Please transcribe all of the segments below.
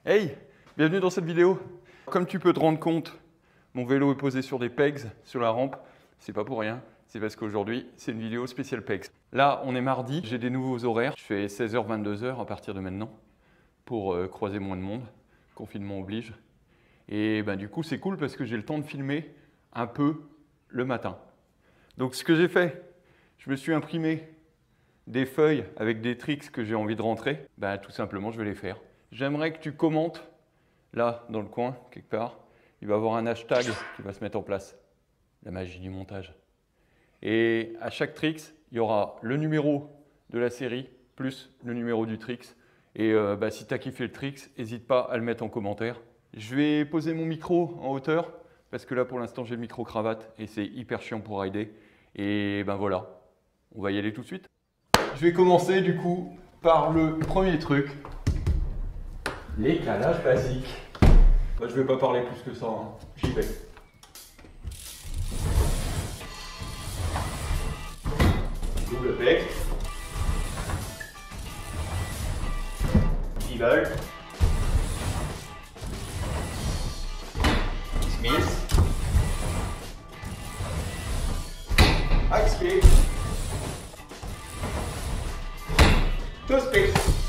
Hey, bienvenue dans cette vidéo. Comme tu peux te rendre compte, mon vélo est posé sur des pegs sur la rampe. C'est pas pour rien, c'est parce qu'aujourd'hui, c'est une vidéo spéciale pegs. Là, on est mardi, j'ai des nouveaux horaires. Je fais 16h, 22h à partir de maintenant pour croiser moins de monde. Confinement oblige. Et ben, du coup, c'est cool parce que j'ai le temps de filmer un peu le matin. Donc, ce que j'ai fait, je me suis imprimé des feuilles avec des tricks que j'ai envie de rentrer. Ben, tout simplement, je vais les faire. J'aimerais que tu commentes, là, dans le coin, quelque part. Il va y avoir un hashtag qui va se mettre en place. La magie du montage. Et à chaque tricks, il y aura le numéro de la série plus le numéro du tricks. Et si tu as kiffé le tricks, n'hésite pas à le mettre en commentaire. Je vais poser mon micro en hauteur parce que là, pour l'instant, j'ai le micro cravate et c'est hyper chiant pour rider. Et ben voilà, on va y aller tout de suite. Je vais commencer du coup par le premier truc. L'écalage basique. Bah, je vais pas parler plus que ça, hein. J'y vais. Double pec. Pivot. Smith. Axe pied. Toes pick.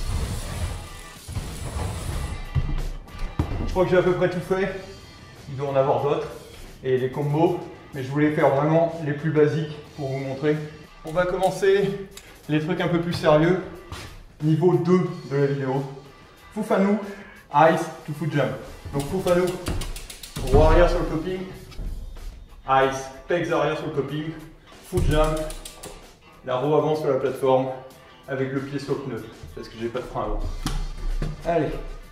Je crois que j'ai à peu près tout fait. Il doit en avoir d'autres. Et les combos. Mais je voulais faire vraiment les plus basiques pour vous montrer. On va commencer les trucs un peu plus sérieux. Niveau 2 de la vidéo. Fufanu, ice to foot jump. Donc Fufanu, roue arrière sur le coping. Ice, pegs arrière sur le coping. Foot jump, la roue avant sur la plateforme avec le pied sur le pneu. Parce que j'ai pas de frein avant. Allez.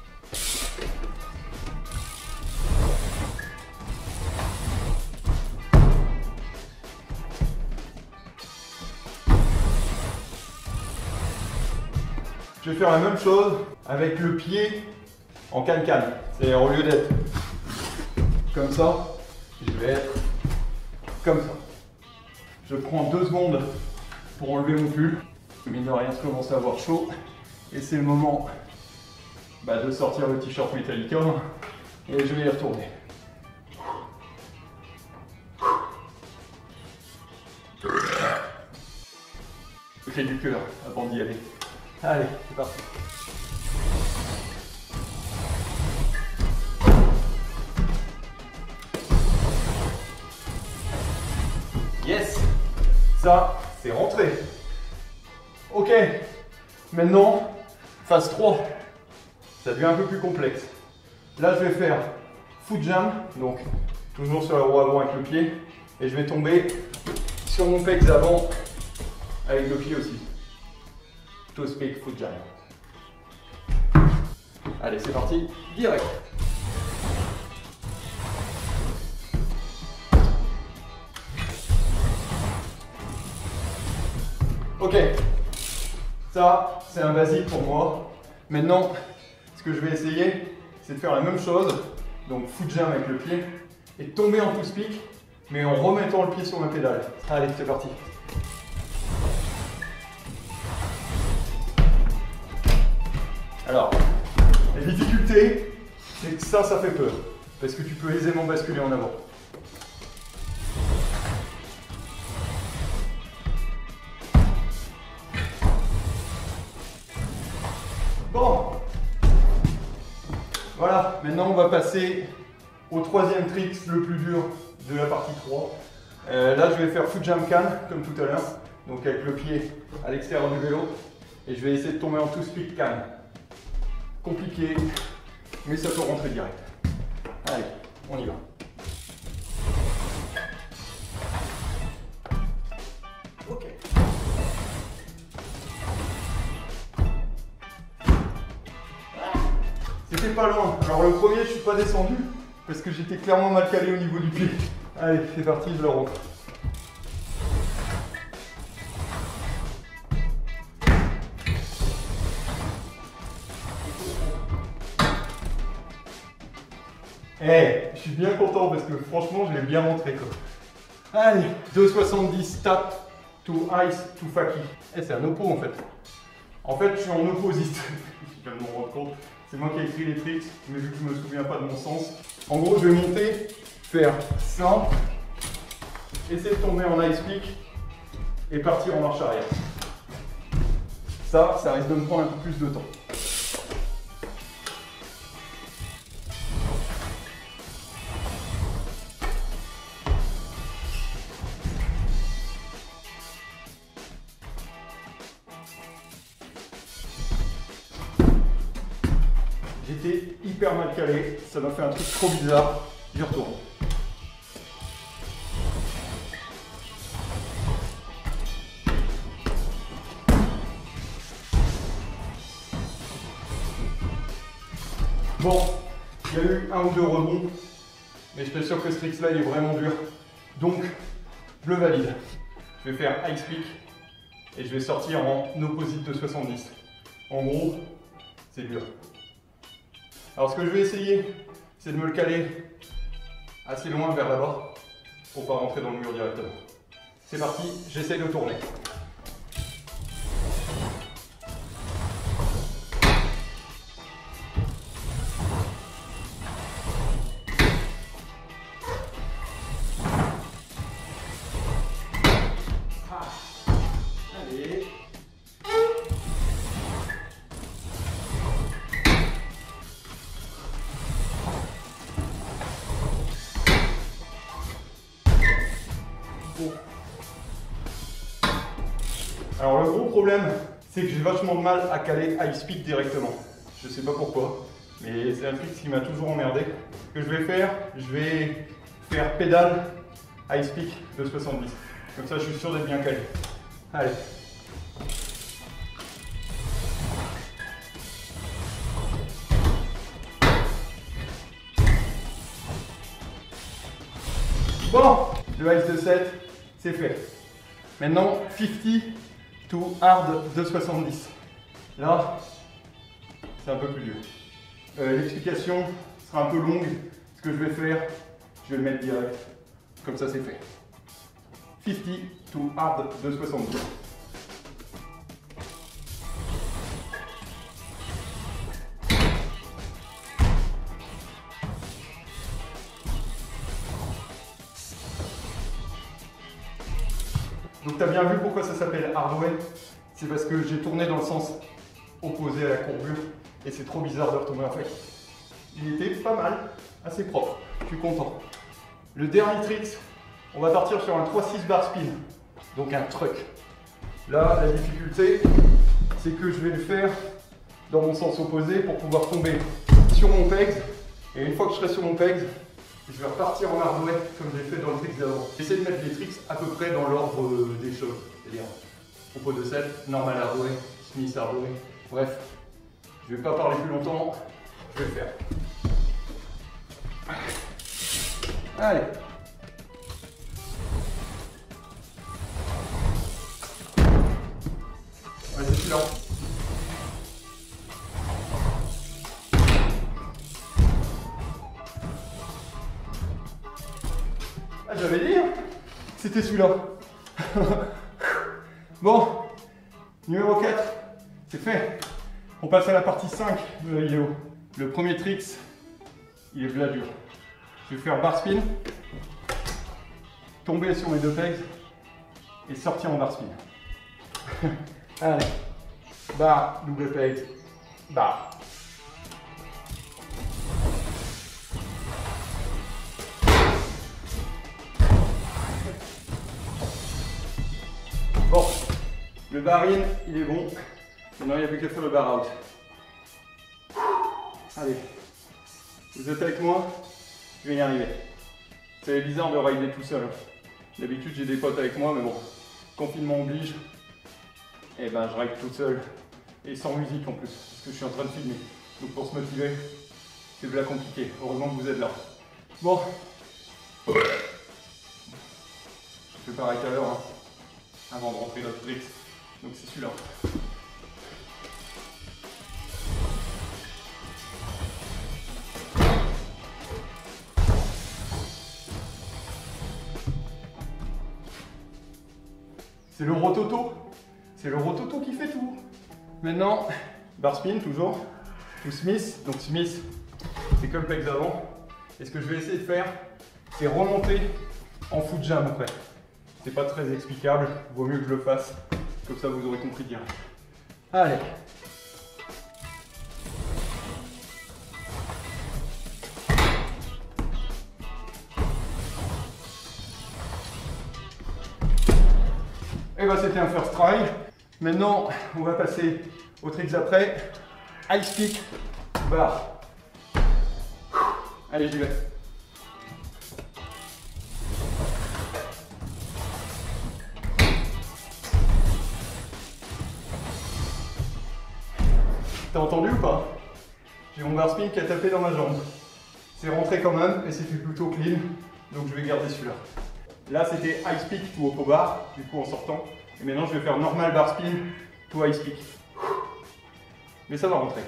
Je vais faire la même chose avec le pied en can-can. C'est-à-dire au lieu d'être comme ça, je vais être comme ça. Je prends 2 secondes pour enlever mon pull. Mine de rien, je commence à avoir chaud. Et c'est le moment de sortir le t-shirt Metallica et je vais y retourner. J'ai du cœur avant d'y aller. Allez, c'est parti. Yes, ça, c'est rentré. Ok, maintenant, phase 3. Ça devient un peu plus complexe. Là, je vais faire foot jump, donc toujours sur la roue avant avec le pied. Et je vais tomber sur mon pegs avant avec le pied aussi. Toes pick, foot jump. Allez, c'est parti, direct. Ok, ça c'est un basique pour moi. Maintenant, ce que je vais essayer, c'est de faire la même chose. Donc foot jump avec le pied et tomber en toes pick, mais en remettant le pied sur ma pédale. Allez, c'est parti. Alors, la difficulté, c'est que ça fait peur. Parce que tu peux aisément basculer en avant. Bon. Voilà, maintenant on va passer au troisième trick, le plus dur de la partie 3. Là, je vais faire foot jump can, comme tout à l'heure. Donc avec le pied à l'extérieur du vélo. Et je vais essayer de tomber en toes pick can. Compliqué, mais ça peut rentrer direct. Allez, on y va. Ok. C'était pas loin. Alors le premier, je suis pas descendu parce que j'étais clairement mal calé au niveau du pied. Allez, c'est parti, je le rentre. Je suis bien content parce que franchement, je l'ai bien rentré quoi. Allez, 2,70 tap to ice to faki. C'est un oppo en fait. En fait, je suis en opposite. Je viens de me rendre compte. C'est moi qui ai écrit les tricks, mais vu que je ne me souviens pas de mon sens. En gros, je vais monter, faire ça, essayer de tomber en ice pick et partir en marche arrière. Ça risque de me prendre un peu plus de temps. J'étais hyper mal calé, ça m'a fait un truc trop bizarre, j'y retourne. Bon, il y a eu 1 ou 2 rebonds, mais je suis sûr que ce trick là il est vraiment dur, donc je le valide. Je vais faire ice pick et je vais sortir en opposite de 70. En gros, c'est dur. Alors ce que je vais essayer, c'est de me le caler assez loin vers là-bas pour pas rentrer dans le mur directement. C'est parti, j'essaye de tourner. Allez. Alors le gros problème, c'est que j'ai vachement de mal à caler ice pick directement. Je sais pas pourquoi, mais c'est un trick qui m'a toujours emmerdé. Ce que je vais faire pédale ice pick de 70. Comme ça, je suis sûr d'être bien calé. Allez. Bon, le ice de 7, c'est fait. Maintenant, 50 to hard de 70. Là, c'est un peu plus dur. L'explication sera un peu longue. Ce que je vais faire, je vais le mettre direct. Comme ça, c'est fait. 50 to hard de 70. Donc tu as bien vu pourquoi ça s'appelle hardway. C'est parce que j'ai tourné dans le sens opposé à la courbure et c'est trop bizarre de retomber en fait. Il était pas mal, assez propre, je suis content. Le dernier trick, on va partir sur un 3-6 bar spin, donc un truck. Là, la difficulté, c'est que je vais le faire dans mon sens opposé pour pouvoir tomber sur mon pegs. Et une fois que je serai sur mon pegs, je vais repartir en hardway comme j'ai fait dans le trick d'avant. J'essaie de mettre les tricks à peu près dans l'ordre des choses. C'est-à-dire propos de 7, normal hardway, Smith hardway. Bref, je ne vais pas parler plus longtemps, je vais le faire. Allez. Ouais, c'est celui-là. Ah, j'avais dit, hein, c'était celui-là. Bon, numéro 4, c'est fait. On passe à la partie 5 de la vidéo. Le premier trick, il est bien dur. Je vais faire bar spin, tomber sur mes deux pegs et sortir en bar spin. Allez, bar, double peg, bar. Bon, le bar in, il est bon. Maintenant, il n'y a plus qu'à faire le bar out. Allez, vous êtes avec moi? Je vais y arriver. C'est bizarre de rider tout seul. D'habitude, j'ai des potes avec moi, mais bon, confinement oblige. Et ben, je ride tout seul. Et sans musique en plus, parce que je suis en train de filmer. Donc pour se motiver, c'est bien compliqué. Heureusement que vous êtes là. Bon. Je fais pareil tout à l'heure, hein, avant de rentrer notre trick. Donc c'est celui-là. C'est le rototo. C'est le rototo qui fait tout. Maintenant, bar spin toujours. to Smith. Donc Smith, c'est comme pegs avant. Et ce que je vais essayer de faire, c'est remonter en foot jam après. C'est pas très explicable, vaut mieux que je le fasse. Comme ça, vous aurez compris direct. Allez. Et bah c'était un first try. Maintenant, on va passer aux tricks après. High stick, bar. Allez, j'y vais. T'as entendu ou pas? J'ai mon bar spin qui a tapé dans ma jambe. C'est rentré quand même et c'était plutôt clean, donc je vais garder celui-là. Là c'était high speak to oppo bar, du coup en sortant. Et maintenant je vais faire normal bar spin to high speak. Mais ça va rentrer.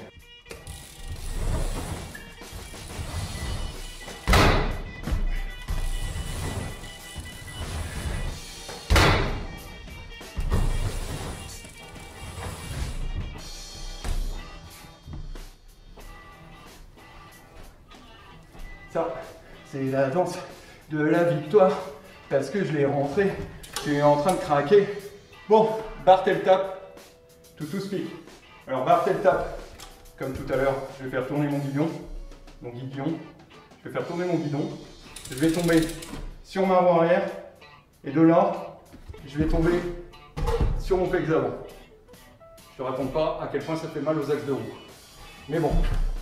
Ça, c'est la danse de la victoire parce que je l'ai rentré, je suis en train de craquer. Bon, bar tail tap, to speak. Alors bar tail tap, comme tout à l'heure, je vais faire tourner mon guidon, je vais faire tourner mon guidon, je vais tomber sur ma roue arrière et de là, je vais tomber sur mon pegs avant. Je ne raconte pas à quel point ça fait mal aux axes de roue. Mais bon.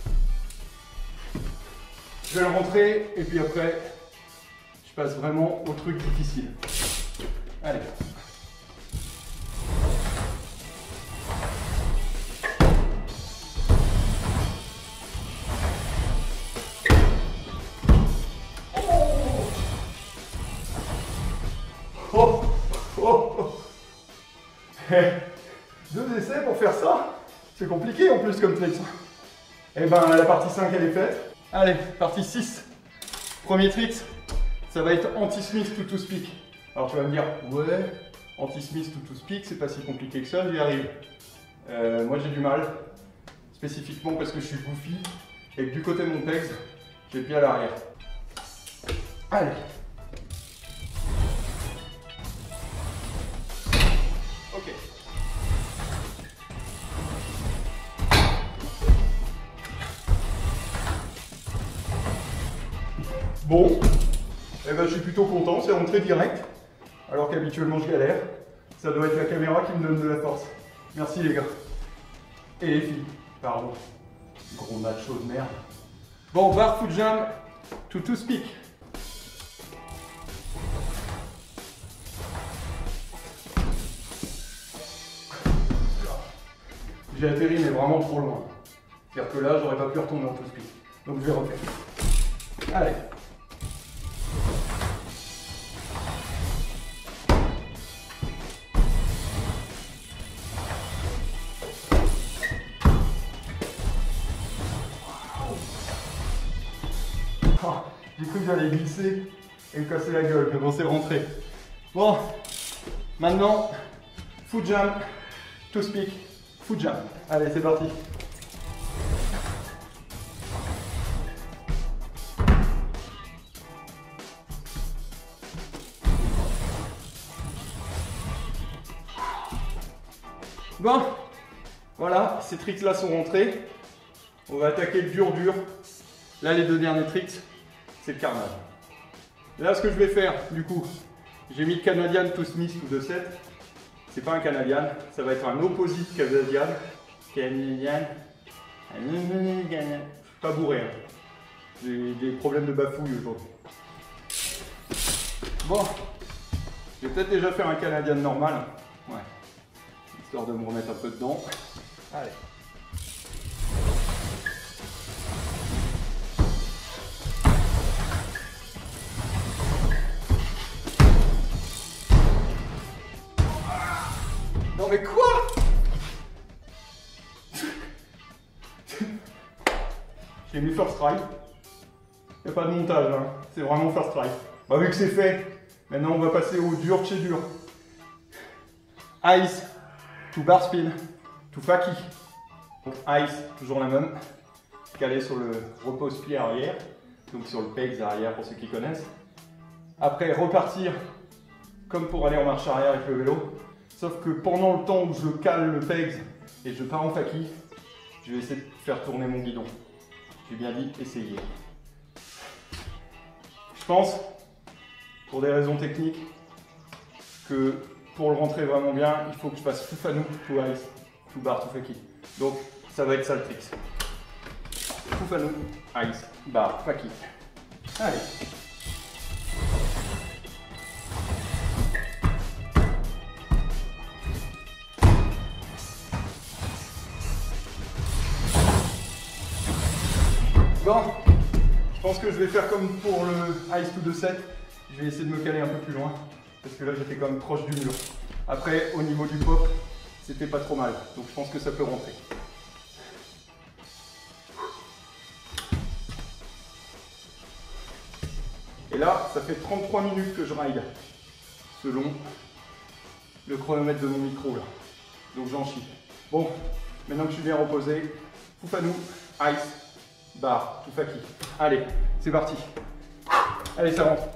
Je vais le rentrer et puis après, je passe vraiment au truc difficile. Allez. Oh, oh, oh. 2 essais pour faire ça, c'est compliqué en plus comme trick. Et ben la partie 5 elle est faite. Allez, partie 6. Premier trick, ça va être anti-Smith to speak. Alors tu vas me dire, ouais, anti-Smith to speak, c'est pas si compliqué que ça, j'y arrive. Moi j'ai du mal, spécifiquement parce que je suis goofy et que du côté de mon pegs, j'ai le pied à l'arrière. Allez. Ok. Bon, eh ben, je suis plutôt content, c'est rentré direct, alors qu'habituellement je galère. Ça doit être la caméra qui me donne de la force. Merci les gars. Et les filles, pardon. Gros macho de merde. Bon, bar foot jam to speak. J'ai atterri mais vraiment trop loin. C'est-à-dire que là, j'aurais pas pu retomber en to speak. Donc je vais refaire. Allez. Oh, j'ai cru que j'allais glisser et me casser la gueule, mais bon, c'est rentré. Bon, maintenant, foot jam, to speak, foot jam. Allez, c'est parti. Bon, voilà, ces tricks-là sont rentrés. On va attaquer le dur. Là, les 2 derniers tricks, c'est le carnage. Là, ce que je vais faire, du coup, j'ai mis le Canadian to Smith ou 2-7. C'est pas un Canadian, ça va être un opposite Canadian. Pas bourré, hein. J'ai des problèmes de bafouille aujourd'hui. Bon, je vais peut-être déjà faire un Canadian normal. Ouais. Histoire de me remettre un peu dedans. Allez. Non mais quoi? J'ai mis first try. Il n'y a pas de montage, hein. C'est vraiment first try. Bah, vu que c'est fait, maintenant on va passer au dur de chez dur. Ice to bar spin to faki. Donc ice, toujours la même. caler sur le repose-pied arrière, donc sur le pegs arrière pour ceux qui connaissent. Après, repartir comme pour aller en marche arrière avec le vélo, sauf que pendant le temps où je cale le pegs et je pars en faki, je vais essayer de faire tourner mon guidon. J'ai bien dit essayer. Je pense, pour des raisons techniques, que pour le rentrer vraiment bien, il faut que je fasse Fufanu, to ice, to bar, to faki. Donc ça va être ça le trick. Fufanu, ice, bar, faki. Allez. Bon, je pense que je vais faire comme pour le Ice to the set. Je vais essayer de me caler un peu plus loin, parce que là j'étais quand même proche du mur. Après, au niveau du pop, c'était pas trop mal, donc je pense que ça peut rentrer. Et là, ça fait 33 minutes que je ride, selon le chronomètre de mon micro là. Donc j'en chie. Bon, maintenant que je suis bien reposé, Fufanu, ice, bar, to faki. Allez, c'est parti. Allez, ça rentre.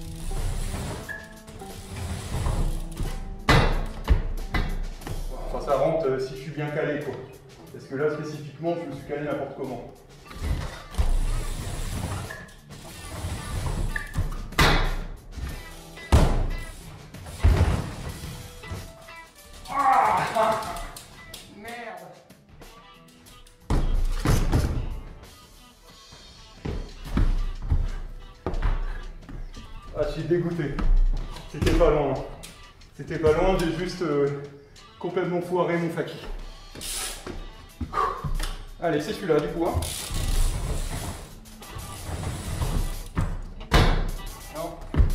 Enfin, ça rentre si je suis bien calé, quoi. Parce que là, spécifiquement, je me suis calé n'importe comment. Ah, je suis dégoûté. C'était pas loin. C'était pas loin, j'ai juste complètement foiré mon faki. Allez, c'est celui-là du coup. Hein. Non.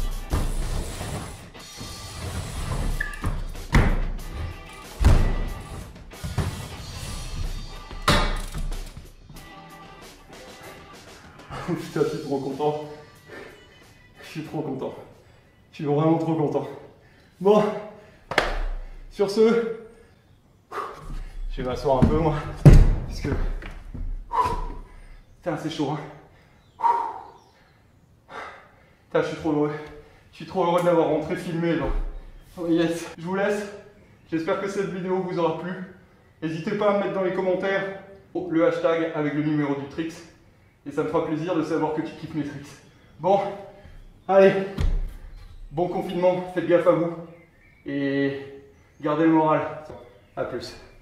Oh putain, je suis trop content. Je suis trop content. Je suis vraiment trop content. Bon, sur ce, je vais m'asseoir un peu moi, parce que putain, c'est chaud. Hein. Putain, je suis trop heureux. Je suis trop heureux de l'avoir rentré filmé. Genre. Oh yes. Je vous laisse. J'espère que cette vidéo vous aura plu. N'hésitez pas à me mettre dans les commentaires le hashtag avec le numéro du tricks. Et ça me fera plaisir de savoir que tu kiffes mes tricks. Bon, allez, bon confinement, faites gaffe à vous. Et gardez le moral. A plus.